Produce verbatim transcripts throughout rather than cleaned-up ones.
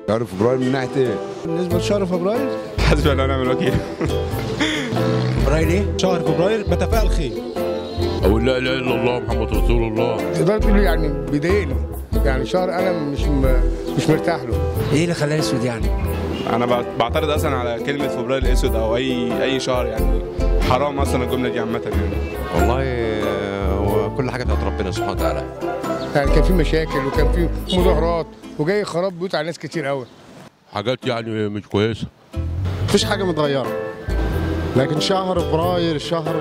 شهر فبراير من ناحيه ايه؟ بالنسبه لشهر فبراير حسبنا ونعم الوكيل. فبراير ايه؟ شهر فبراير بتفائل خير. اقول لا اله الا الله محمد رسول الله. تقدر تقول يعني بيضايقني، يعني شهر انا مش م... مش مرتاح له. ايه اللي خلاه اسود يعني؟ انا بعترض اصلا على كلمه فبراير الاسود او اي اي شهر، يعني حرام اصلا الجمله دي عامه يعني. والله هو كل حاجه بتاعت ربنا سبحانه وتعالى. يعني كان في مشاكل وكان في مظاهرات وجاي خراب بيوت على ناس كتير قوي. حاجات يعني مش كويسه. مفيش حاجه متغيره، لكن شهر فبراير شهر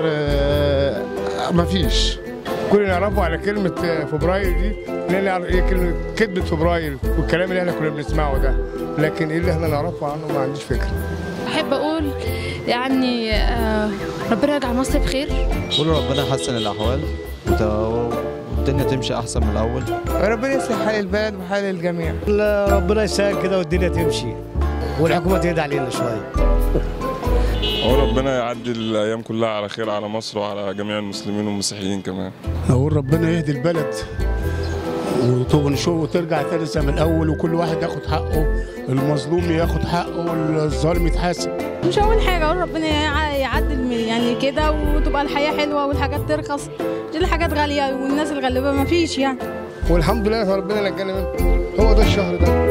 مفيش. كل اللي نعرفه على كلمه فبراير دي اللي هي كلمه كذبه فبراير والكلام اللي احنا كنا بنسمعه ده، لكن ايه اللي احنا نعرفه عنه ما عنديش فكره. احب اقول يعني آه ربنا يجعل مصر بخير. قول ربنا يحسن الاحوال والدنيا تمشي احسن من الاول. ربنا يصلح حال البلد وحال الجميع. ربنا يسهل كده والدنيا تمشي والحكومه تهدى علينا شويه. هو ربنا يعدي الايام كلها على خير على مصر وعلى جميع المسلمين والمسيحيين كمان. اقول ربنا يهدي البلد ونشوف وترجع تاني زي من الاول وكل واحد ياخد حقه، المظلوم ياخد حقه والظالم يتحاسب. مش هقول حاجه، اقول ربنا يعدل يعني كده وتبقى الحياه حلوه والحاجات ترخص. دي الحاجات غاليه والناس الغلابه ما فيش يعني. والحمد لله ربنا نجانا منه. هو ده الشهر ده.